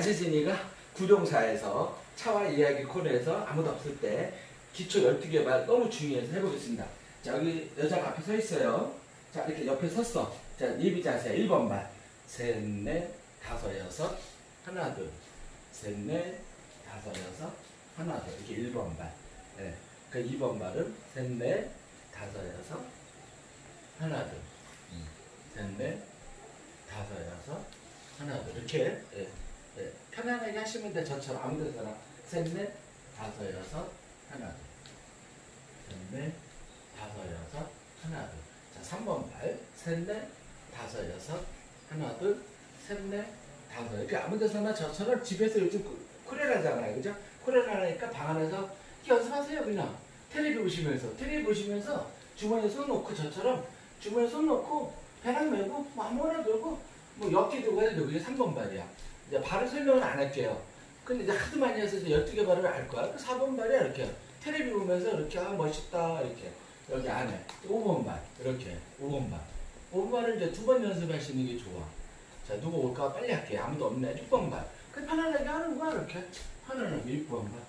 안재진이가 구룡사에서 차와 이야기 코너에서 아무도 없을 때 기초 12개발 너무 중요해서 해보겠습니다. 자, 여기 여자가 앞에 서 있어요. 자, 이렇게 옆에 섰어. 자, 예비 자세 1번 발. 셋, 넷, 다섯, 여섯. 하나, 둘. 셋, 넷, 다섯, 여섯. 하나, 둘. 이렇게 1번 발. 네. 그 2번 발은 셋, 넷, 다섯, 여섯. 하나, 둘. 셋, 넷, 다섯, 여섯. 하나, 둘. 이렇게. 네. 네. 편안하게 하시면 돼. 저처럼 아무 데서나. 셋, 넷, 다섯, 여섯. 하나, 둘. 셋, 넷, 다섯, 여섯. 하나, 둘. 자, 3번 발. 셋, 넷, 다섯, 여섯. 하나, 둘. 셋, 넷, 다섯. 이렇게 아무 데서나 저처럼 집에서 요즘 코레라잖아요. 그죠? 코레라 하니까 방 안에서 연습하세요. 그냥. 텔레비 보시면서. 텔레비 보시면서 주머니에 손 놓고 저처럼 주머니에 손 놓고 배낭 메고 뭐 아무거나 들고 뭐 엮기 들고 해도 되고. 이게 3번 발이야. 이제 발을 설명은 안 할게요. 근데 이제 하도 많이 해서 이제 12개 발을 알 거야. 4번 발이야. 이렇게. 텔레비 보면서 이렇게 아 멋있다. 이렇게. 여기 안에. 5번 발. 이렇게. 5번 발. 5번 발은 이제 2번 연습하시는 게 좋아. 자, 누구 올까? 빨리 할게. 아무도 없네. 6번 발. 그냥 편안하게 하는 거야. 이렇게. 편안하게. 6번 발.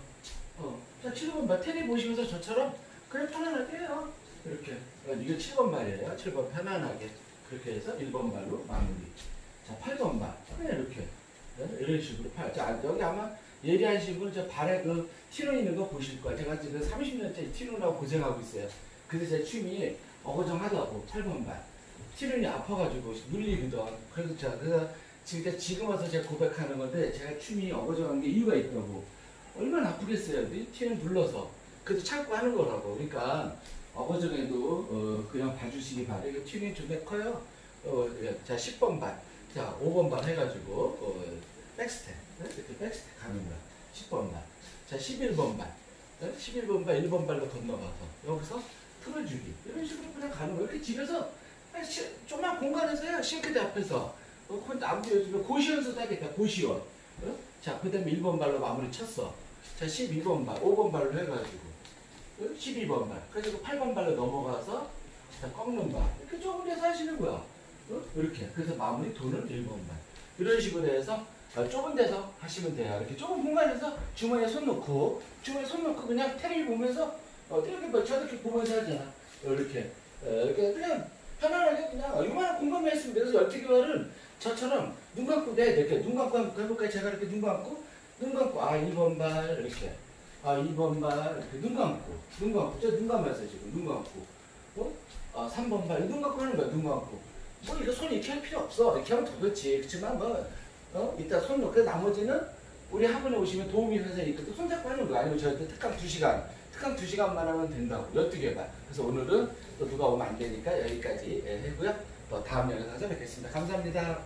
자, 7번 발. 텔레비 보시면서 저처럼 그냥 편안하게 해요. 이렇게. 이게 7번 발이에요. 7번 편안하게. 그렇게 해서 1번 발로 마무리. 자, 8번 발. 그냥 이렇게. 이런 식으로 팔. 자, 여기 아마 예리한 식으로 저 발에 그 티눈 있는 거 보실 거야. 제가 지금 30년째 티눈하고 고생하고 있어요. 근데 제 춤이 어거정하다고. 8번 발. 티눈이 아파가지고 눌리거든. 그래서 진짜 지금 와서 제가 고백하는 건데 제가 춤이 어거정한 게 이유가 있다고. 얼마나 아프겠어요. 티눈 눌러서. 그래도 참고 하는 거라고. 그러니까 어거정에도 그냥 봐주시기 바래요. 튜닝 좀 커요. 자, 10번 발. 자, 5번 발 해가지고 백스텝. 이렇게 백스텝 가는 거야. 10번 발. 자, 11번 발. 11번 발, 1번 발로 건너가서 여기서 틀어주기. 이런 식으로 그냥 가는 거야. 이렇게 집에서 조그만 공간에서 해요. 싱크대 앞에서. 아무도 요즘에 고시원서도 하겠다. 고시원. 자, 그 다음에 1번 발로 마무리 쳤어. 자, 12번 발, 5번 발로 해가지고 12번 발. 그래서 8번 발로 넘어가서 자, 꺾는 발. 이렇게 조금 데서 하시는 거야. 이렇게. 그래서 마무리 도는 1번 발. 이런 식으로 해서 좁은 데서 하시면 돼요. 이렇게 좁은 공간에서 주머니에 손 놓고 그냥 텔레비 보면서 이렇게 뭐 저렇게 보면서 하잖아. 이렇게. 이렇게 그냥 편안하게 그냥 이만한 공간만 있으면 돼서 12개 발은 저처럼 눈 감고 이렇게 눈 감고 한번 해볼까요? 제가 이렇게 눈 감고 1번 발 이렇게 2번 발 이렇게 눈 감고 저 눈 감았어요 지금 눈 감고 3번 발 눈 감고 하는 거야. 눈 감고 뭐 이거 손 이렇게 할 필요 없어. 이렇게 하면 더 그렇지. 그렇지만 이따 손 놓고 나머지는 우리 학원에 오시면 도우미 선생님이 있거든. 손 잡고 하는 거야. 아니면 저한테 특강 2시간만 하면 된다고. 12개 발. 그래서 오늘은 또 누가 오면 안 되니까 여기까지 하고요. 또 다음 영상에서 뵙겠습니다. 감사합니다.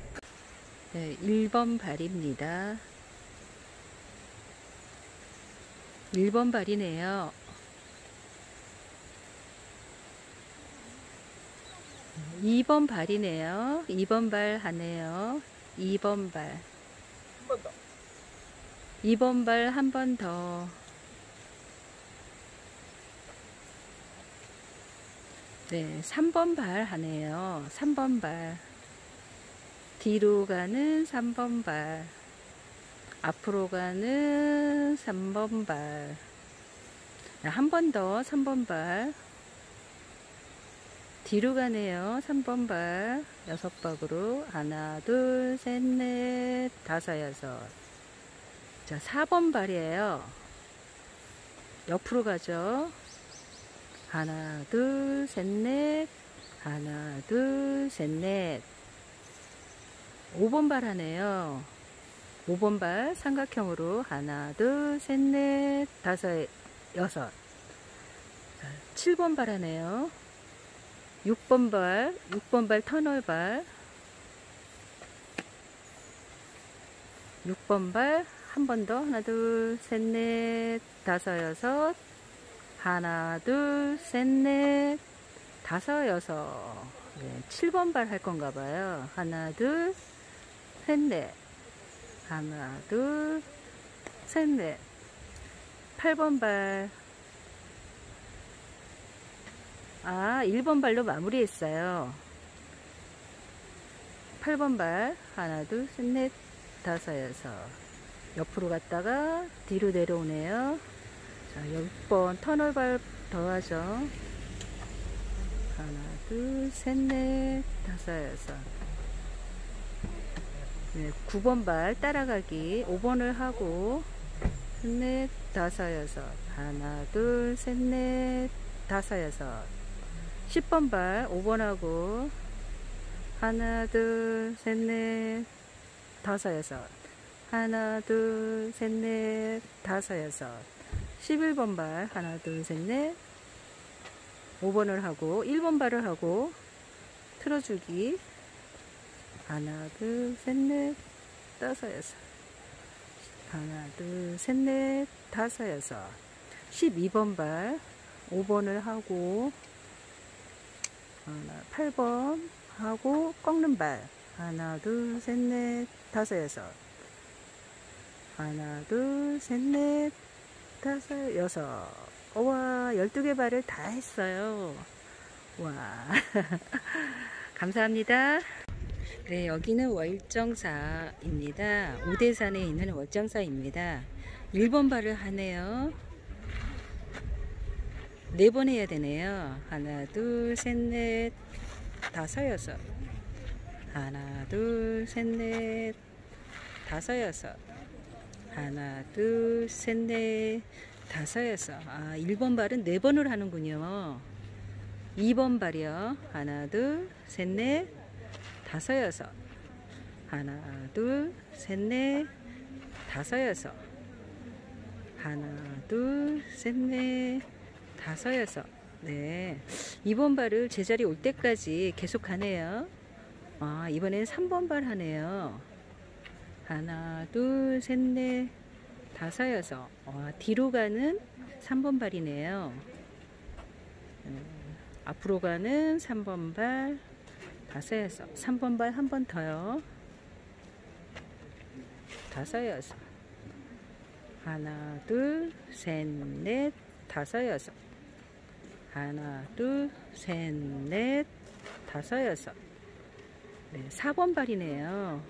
네, 1번 발입니다. 1번 발이네요. 2번 발이네요. 2번 발 하네요. 2번 발. 한 번 더. 2번 발 한 번 더. 네, 3번 발 하네요. 3번 발. 뒤로 가는 3번 발. 앞으로 가는 3번 발. 한 번 더 3번 발. 뒤로 가네요. 3번 발. 6박으로 하나, 둘, 셋, 넷, 다섯, 여섯. 자, 4번 발이에요. 옆으로 가죠. 하나, 둘, 셋, 넷. 하나, 둘, 셋, 넷. 5번 발 하네요. 5번 발 삼각형으로 하나, 둘, 셋, 넷, 다섯, 여섯. 7번 발 하네요. 6번 발 터널 발. 6번 발 한 번 더. 하나, 둘, 셋, 넷, 다섯, 여섯. 하나, 둘, 셋, 넷, 다섯, 여섯. 네, 7번 발 할 건가 봐요. 하나, 둘, 셋, 넷. 하나, 둘, 셋, 넷. 8번 발. 1번 발로 마무리했어요. 8번 발. 하나, 둘, 셋, 넷. 다섯, 여섯. 옆으로 갔다가 뒤로 내려오네요. 자, 6번 터널발 더하죠. 하나, 둘, 셋, 넷, 다섯, 여섯. 네, 9번 발 따라가기 5번을 하고 셋, 넷, 다섯, 여섯. 하나, 둘, 셋, 넷, 다섯, 여섯. 10번 발 5번 하고 하나, 둘, 셋, 넷, 다섯, 여섯. 하나, 둘, 셋, 넷, 다섯, 여섯. 11번 발 하나, 둘, 셋, 넷. 5번을 하고 1번 발을 하고 틀어주기 하나, 둘, 셋, 넷, 다섯, 여섯. 하나, 둘, 셋, 넷, 다섯, 여섯. 12번 발 5번을 하고 하나, 8번 하고 꺾는 발 하나, 둘, 셋, 넷, 다섯, 여섯. 하나, 둘, 셋, 넷, 다섯, 여섯. 와, 12개 발을 다 했어요. 와. 감사합니다. 네, 여기는 월정사입니다. 오대산에 있는 월정사입니다. 1번 발을 하네요. 4번 해야 되네요. 하나, 둘, 셋, 넷, 다섯, 여섯. 하나, 둘, 셋, 넷, 다섯, 여섯. 하나, 둘, 셋, 넷, 다섯, 여섯. 아, 1번 발은 4번을 하는군요. 2번 발이요. 하나, 둘, 셋, 넷, 다섯, 여섯. 하나, 둘, 셋, 넷, 다섯, 여섯. 하나, 둘, 셋, 넷, 다섯, 여섯. 네. 2번 발을 제자리 올 때까지 계속 가네요. 아, 이번엔 3번 발 하네요. 하나, 둘, 셋, 넷, 다섯, 여섯. 뒤로 가는 3번 발이네요. 앞으로 가는 3번 발, 다섯, 여섯. 3번 발 한 번 더요. 다섯, 여섯. 하나, 둘, 셋, 넷, 다섯, 여섯. 하나, 둘, 셋, 넷, 다섯, 여섯. 네, 4번 발이네요.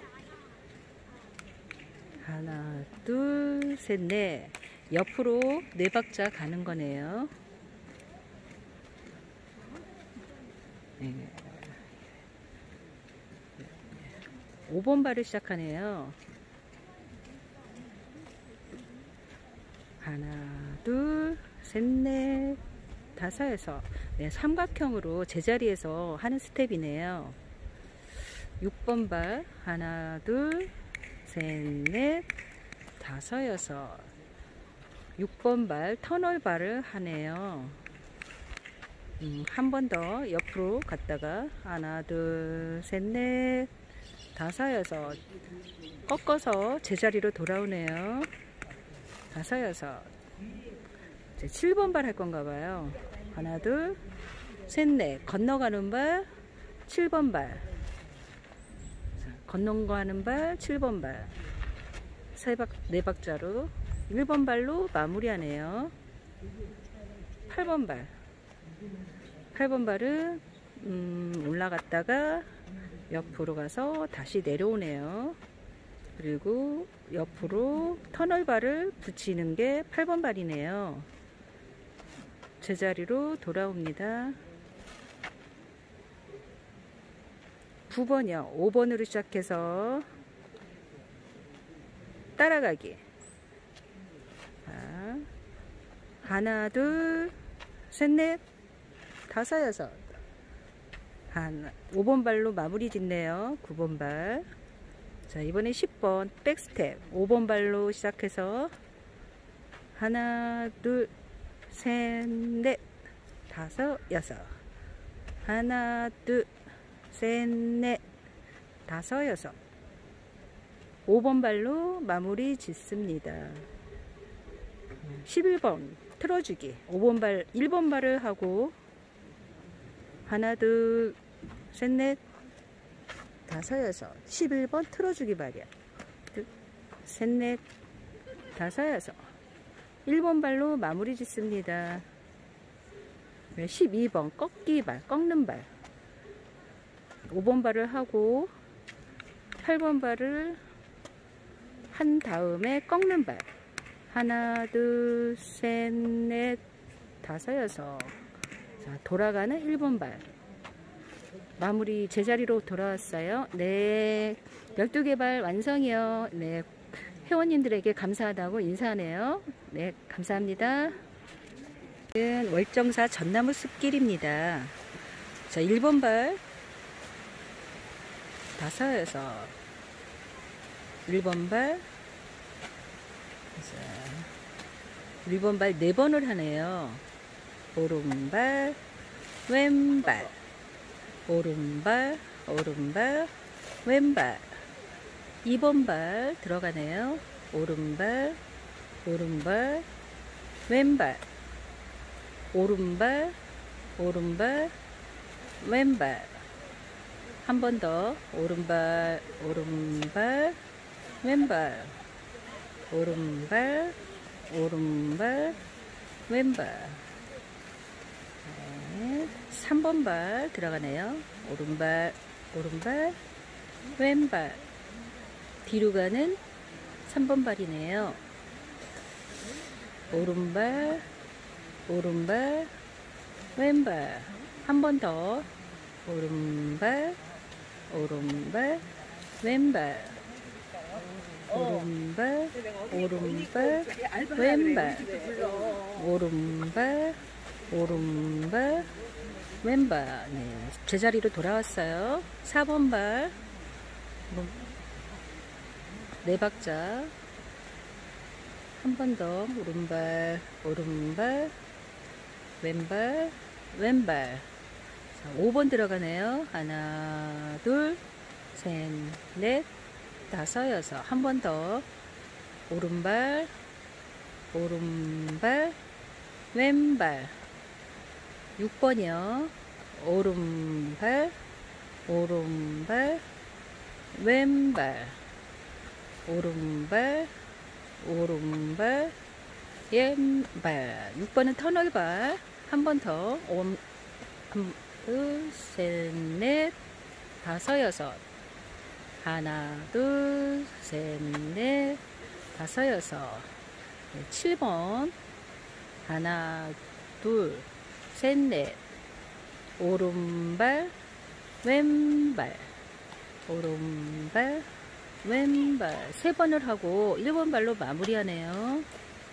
하나, 둘, 셋, 넷. 옆으로 4박자 가는 거네요. 네. 5번 발을 시작하네요. 하나, 둘, 셋, 넷, 다섯, 여섯. 네, 삼각형으로 제자리에서 하는 스텝이네요. 6번 발 하나, 둘, 셋, 넷, 다섯, 여섯. 6번 발 터널 발을 하네요. 한 번 더 옆으로 갔다가 하나, 둘, 셋, 넷, 다섯, 여섯. 꺾어서 제자리로 돌아오네요. 다섯, 여섯. 이제 7번 발 할 건가 봐요. 하나, 둘, 셋, 넷. 건너가는 발 7번 발. 건너가는 발 7번 발. 4박자로 1번 발로 마무리하네요. 8번 발. 8번 발은 올라갔다가 옆으로 가서 다시 내려오네요. 그리고 옆으로 터널 발을 붙이는 게 8번 발이네요. 제자리로 돌아옵니다. 9번이요. 5번으로 시작해서 따라가기. 하나, 둘, 셋, 넷, 다섯, 여섯. 5번 발로 마무리 짓네요. 9번 발. 자, 이번에 10번 백스텝. 5번 발로 시작해서 하나, 둘, 셋, 넷, 다섯, 여섯. 하나, 둘, 셋, 넷, 다섯, 여섯. 5번 발로 마무리 짓습니다. 11번 틀어주기. 5번 발, 1번 발을 하고 하나, 둘, 셋, 넷, 다섯, 여섯. 11번 틀어주기 발이야. 둘, 셋, 넷, 다섯, 여섯. 1번 발로 마무리 짓습니다. 12번 꺾기 발, 꺾는 발. 5번 발을 하고 8번 발을 한 다음에 꺾는 발. 하나, 둘, 셋, 넷, 다섯, 여섯. 자, 돌아가는 1번 발. 마무리 제자리로 돌아왔어요. 네, 12개 발 완성이요. 네, 회원님들에게 감사하다고 인사하네요. 네, 감사합니다. 월정사 전나무 숲길입니다. 자, 1번 발 다섯, 여섯. 1번 발. 자, 1번 발 4번을 하네요. 오른발, 왼발, 오른발, 오른발, 왼발. 2번 발 들어가네요. 오른발, 오른발, 왼발, 오른발, 오른발, 왼발. 한 번 더. 오른발, 오른발, 왼발, 오른발, 오른발, 왼발. 네, 3번 발 들어가네요. 오른발, 오른발, 왼발. 뒤로 가는 3번 발이네요. 오른발, 오른발, 왼발. 한 번 더. 오른발, 오른발, 왼발. 오른발, 오른발, 왼발. 오른발, 오른발, 왼발. 네, 제자리로 돌아왔어요. 4번 발. 4박자. 한 번 더. 오른발, 오른발, 왼발, 왼발. 자, 5번 들어가네요. 하나, 둘, 셋, 넷, 다섯, 여섯. 한 번 더. 오른발, 오른발, 왼발. 6번이요. 오른발, 오른발, 왼발. 오른발, 오른발, 왼발. 6번은 터널발. 한 번 더. 둘, 셋, 넷, 다섯, 여섯. 하나, 둘, 셋, 넷, 다섯, 여섯. 7번. 하나, 둘, 셋, 넷. 오른발, 왼발. 오른발, 왼발. 3번을 하고 1번 발로 마무리하네요.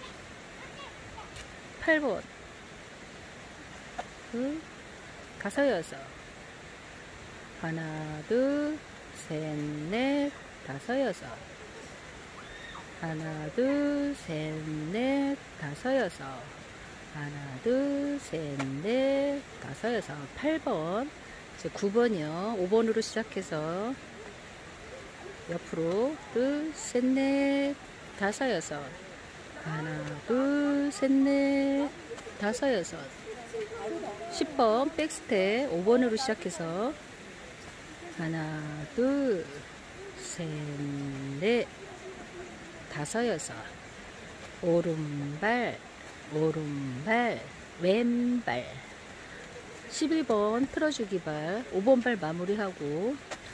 8번. 둘, 다섯, 여섯. 하나, 둘, 셋, 넷, 다섯, 여섯. 하나, 둘, 셋, 넷, 다섯, 여섯. 하나, 둘, 셋, 넷, 다섯, 여섯. 8번. 이제 9번이요. 5번으로 시작해서 옆으로 둘, 셋, 넷, 다섯, 여섯. 하나, 둘, 셋, 넷, 다섯, 여섯. 10번 백스텝 5번으로 시작해서 하나, 둘, 셋, 넷, 다섯, 여섯. 오른발, 오른발, 왼발. 11번 틀어주기 발. 5번 발 마무리하고,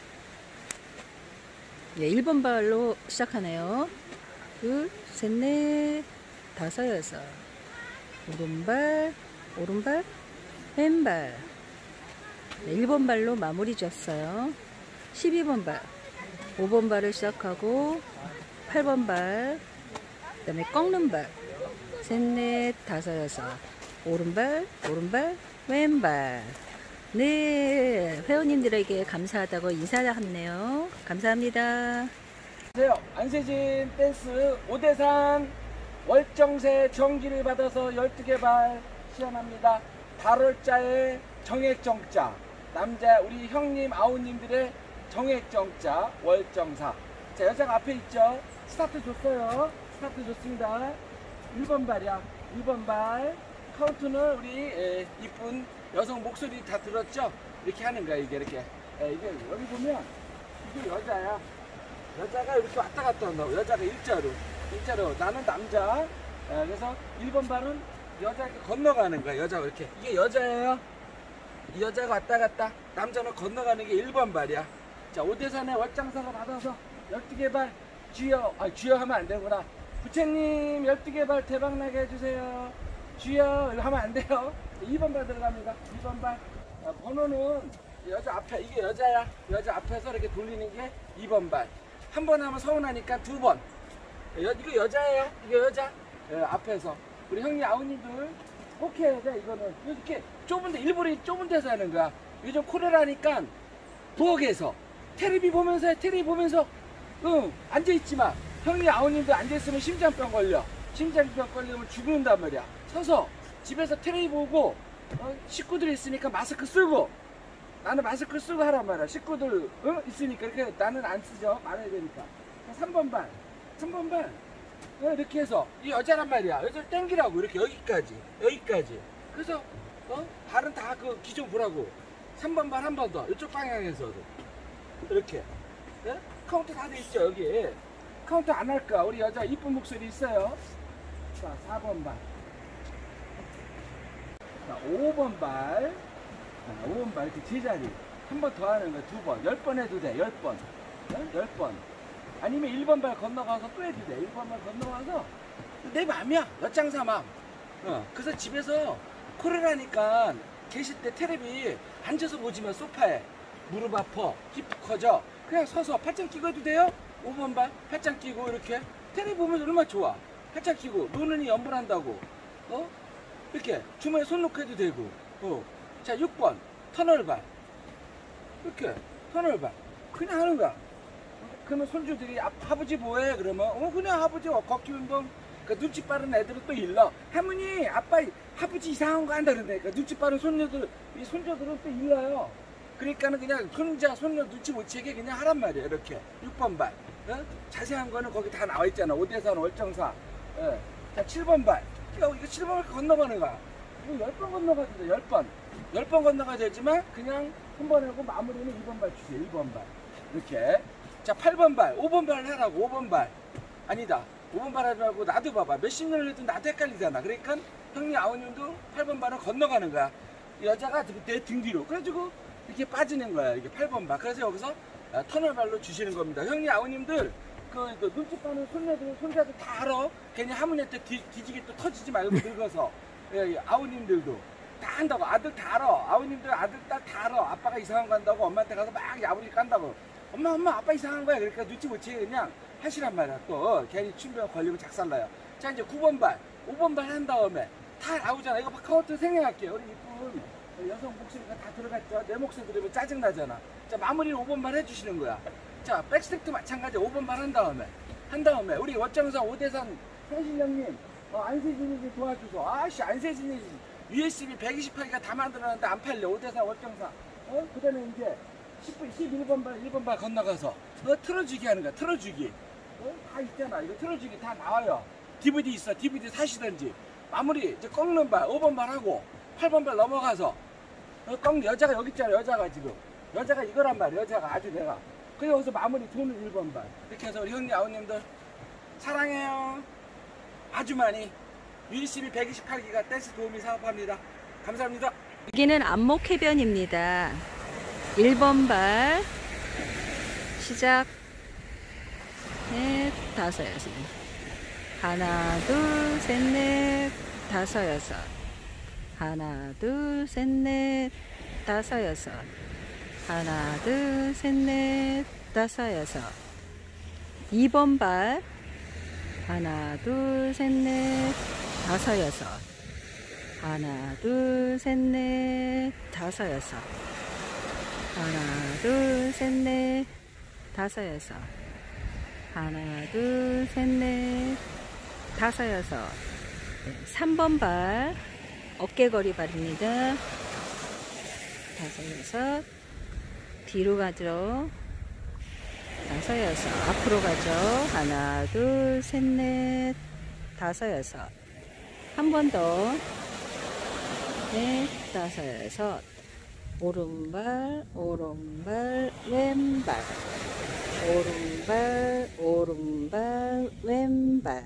예, 1번 발로 시작하네요. 둘, 셋, 넷, 다섯, 여섯. 오른발, 오른발, 왼발. 네, 1번 발로 마무리 지었어요. 12번 발. 5번 발을 시작하고 8번 발. 그 다음에 꺾는 발. 셋, 넷, 다섯, 여섯. 오른발, 오른발, 왼발. 네, 회원님들에게 감사하다고 인사하네요. 감사합니다. 안녕하세요. 안세진 댄스 오대산 월정새 정기를 받아서 12개 발 시연합니다. 발월자의 정액정자, 남자 우리 형님 아우님들의 정액정자 월정사. 자, 여자가 앞에 있죠. 스타트 줬어요. 스타트 줬습니다. 1번 발이야. 1번 발. 카운트는 우리 이쁜 여성 목소리 다 들었죠? 이렇게 하는 거야. 이게 이렇게. 이게 여기 보면 이게 여자야. 여자가 이렇게 왔다 갔다 한다고. 여자가 일자로 나는 남자. 그래서 1번 발은 여자가 건너가는 거야. 여자가 이렇게. 이게 여자예요. 이 여자가 왔다 갔다. 남자는 건너가는 게 1번 발이야. 자, 오대산의 월장사가 받아서 12개 발 주여, 주여 하면 안 되구나. 부처님 12개 발 대박나게 해주세요. 주여, 이거 하면 안 돼요. 2번 발 들어갑니다. 2번 발. 번호는 여자 앞에, 이게 여자야. 여자 앞에서 이렇게 돌리는 게 2번 발. 한 번 하면 서운하니까 2번. 이거 여자예요. 이거 여자. 앞에서. 우리 형님, 아우님들 꼭 해야 돼, 이거는. 이렇게 좁은데, 일부러 좁은 데서 하는 거야. 요즘 코로나니까 부엌에서. 테레비 보면서 해, 테레비 보면서. 앉아있지 마. 형님, 아우님들 앉아있으면 심장병 걸려. 심장병 걸리면 죽는단 말이야. 서서 집에서 테레비 보고, 식구들이 있으니까 마스크 쓰고. 나는 마스크 쓰고 하란 말이야. 식구들 있으니까. 이렇게 나는 안 쓰죠. 말해야 되니까. 3번 발. 3번 발. 이렇게 해서. 이 여자란 말이야. 여자를 땡기라고. 이렇게 여기까지. 여기까지. 그래서, 발은 다 그 기존 보라고. 3번 발 한 번 더. 이쪽 방향에서도. 이렇게. 네? 카운트 다 돼 있죠, 여기. 카운트 안 할까? 우리 여자 이쁜 목소리 있어요. 자, 4번 발. 자, 5번 발. 5번 발, 이렇게 제자리. 한 번 더 하는 거야, 2번. 10번 해도 돼, 10번. 10번. 아니면 1번 발 건너가서 또 해도 돼. 1번 발 건너가서. 내 맘이야. 엿장사 맘. 그래서 집에서 코로나니까 계실 때 테레비 앉아서 보지만 소파에. 무릎 아파. 힙 커져. 그냥 서서 팔짱 끼고 해도 돼요? 5번 발. 팔짱 끼고 이렇게. 테레비 보면서 얼마나 좋아. 팔짱 끼고. 노는이 연불한다고. 이렇게. 주머니에 손 놓고 해도 되고. 자, 6번. 터널발. 이렇게. 터널발. 그냥 하는 거야. 그러면 손주들이 아버지 뭐해? 그러면 그냥 아버지 걷기 운동. 그러니까 눈치 빠른 애들은 또 일러. 할머니, 아빠, 아버지 이상한 거 한다 그러니까 눈치 빠른 손녀들, 이 손자들은 또 일러요. 그러니까는 그냥 손자, 손녀 눈치 못 채게 그냥 하란 말이에요. 이렇게 6번 발. 자세한 거는 거기 다 나와 있잖아. 오대산 월정사. 자, 7번 발. 이거 7번 발 건너가는 거야. 이거 10번 건너가야 돼. 10번. 10번 건너가야 되지만 그냥 한 번 하고 마무리는 2번 발 주세요. 2번 발. 이렇게. 자, 8번 발. 5번 발 하라고. 5번 발. 아니다. 5번 발 하지 말고 나도 봐봐. 몇십 년을 해도 나도 헷갈리잖아. 그러니까 형님, 아우님도 8번 발은 건너가는 거야. 여자가 내 등 뒤로. 그래가지고 이렇게 빠지는 거야. 이게 8번 발. 그래서 여기서 터널발로 주시는 겁니다. 형님, 아우님들 그 눈치 빠는 손녀들, 손자들 다 알아. 괜히 하모니한테 뒤지게 또 터지지 말고 늙어서. 아우님들도 다 한다고. 아들 다 알아. 아우님들 아들 딸 다 알아. 아빠가 이상한 거 한다고 엄마한테 가서 막 야부리 깐다고. 엄마 아빠 이상한 거야. 그러니까 눈치 못 채게 그냥 하시란 말이야. 또 괜히 춘병 걸리고 작살나요. 자, 이제 9번 발, 5번 발 한 다음에 다 나오잖아. 이거 카운트 생각할게요. 우리 이쁜 여성 목소리가 다 들어갔죠. 내 목소리 들으면 짜증나잖아. 자, 마무리를 5번 발 해주시는 거야. 자, 백스텝도 마찬가지. 5번 발 한 다음에 우리 월정사 오대산 현실형님, 안세진이 도와주소. 아씨, 안세진이 USB 128기가 다 만들어놨는데 안 팔려. 오대산 월정사. 그 다음에 이제 11번 발, 1번 발 건너가서 틀어주기 하는 거야. 틀어주기. 다 있잖아. 이거 틀어주기 다 나와요. DVD 있어. DVD 사시든지. 마무리 이제 꺾는 발, 5번 발 하고 8번 발 넘어가서 여자가 여기 있잖아. 여자가 지금. 여자가 이거란 말이야. 여자가 아주 내가. 그래서 여기서 마무리 돈을 1번 발. 이렇게 해서 우리 형님, 아우님들 사랑해요. 아주 많이. USB 128기가 댄스 도우미 사업합니다. 감사합니다. 여기는 안목해변입니다. 1번 발 시작. 넷, 다섯, 여섯. 하나, 둘, 셋, 넷, 다섯, 여섯. 하나, 둘, 셋, 넷, 다섯, 여섯. 하나, 둘, 셋, 넷, 다섯, 여섯. 2번 발 하나, 둘, 셋, 넷, 다섯, 여섯. 하나, 둘, 셋, 넷, 다섯, 여섯. 하나, 둘, 셋, 넷, 다섯, 여섯. 하나, 둘, 셋, 넷, 다섯, 여섯. 3번 발 어깨거리 발입니다. 다섯, 여섯. 뒤로 가죠. 다섯, 여섯. 앞으로 가죠. 하나, 둘, 셋, 넷, 다섯, 여섯. 한 번 더. 넷, 다섯, 여섯. 오른발, 오른발, 왼발. 오른발, 오른발, 왼발.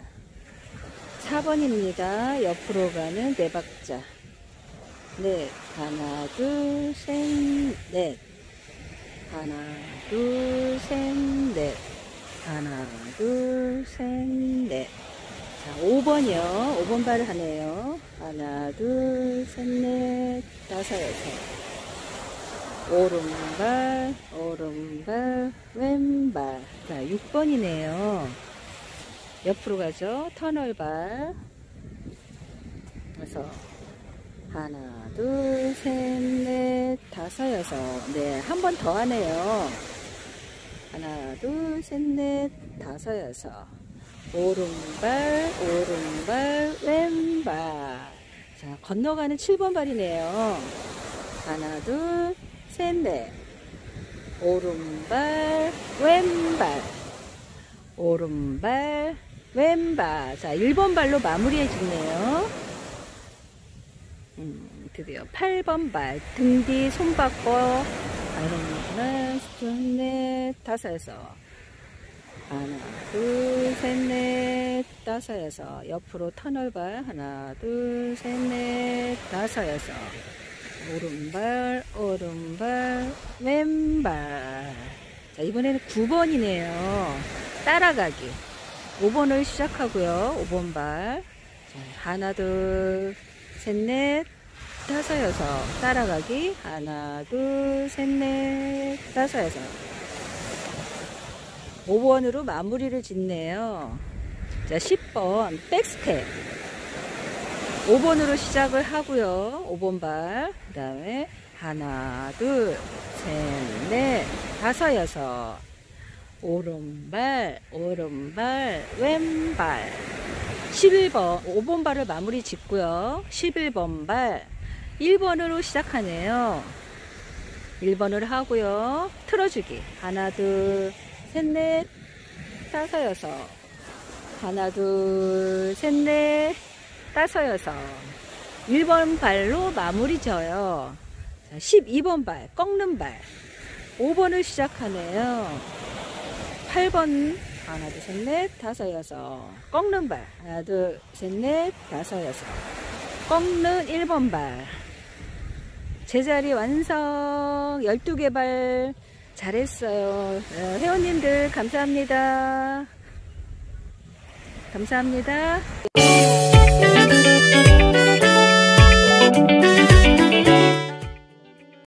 4번입니다. 옆으로 가는 네 박자. 넷, 하나, 둘, 셋, 넷. 하나, 둘, 셋, 넷. 하나, 둘, 셋, 넷. 자, 5번이요. 5번 발 하네요. 하나, 둘, 셋, 넷, 다섯, 여섯. 오른발, 오른발, 왼발. 자, 6번이네요. 옆으로 가죠. 터널발. 그래서 하나, 둘, 셋, 넷, 다섯, 여섯. 네, 한 번 더 하네요. 하나, 둘, 셋, 넷, 다섯, 여섯. 오른발, 오른발, 왼발. 자, 건너가는 7번 발이네요. 하나, 둘, 셋, 넷. 오른발, 왼발. 오른발, 왼발. 자, 1번 발로 마무리해 주네요. 드디어 8번 발. 등 뒤 손 바꿔. 하나, 둘, 넷, 다섯, 여섯. 하나, 둘, 셋, 넷, 다섯, 여섯. 옆으로 터널발. 하나, 둘, 셋, 넷, 다섯, 여섯. 오른발, 오른발, 왼발. 자, 이번에는 9번이네요. 따라가기. 5번을 시작하고요. 5번 발. 자, 하나, 둘, 셋, 넷, 다섯, 여섯. 따라가기. 하나, 둘, 셋, 넷, 다섯, 여섯. 5번으로 마무리를 짓네요. 자, 10번 백스텝. 5번으로 시작을 하고요. 5번 발. 그 다음에 하나, 둘, 셋, 넷, 다섯, 여섯. 오른발, 오른발, 왼발. 11번, 5번 발을 마무리 짓고요. 11번 발. 1번으로 시작하네요. 1번을 하고요. 틀어주기. 하나, 둘, 셋, 넷, 다섯, 여섯. 하나, 둘, 셋, 넷, 다섯, 여섯. 1번 발로 마무리 져요. 자, 12번 발, 꺾는 발. 5번을 시작하네요. 8번, 하나, 둘, 셋, 넷, 다섯, 여섯. 꺾는 발. 하나, 둘, 셋, 넷, 다섯, 여섯. 꺾는 1번 발. 제자리 완성. 12개 발. 잘했어요. 회원님들 감사합니다. 감사합니다.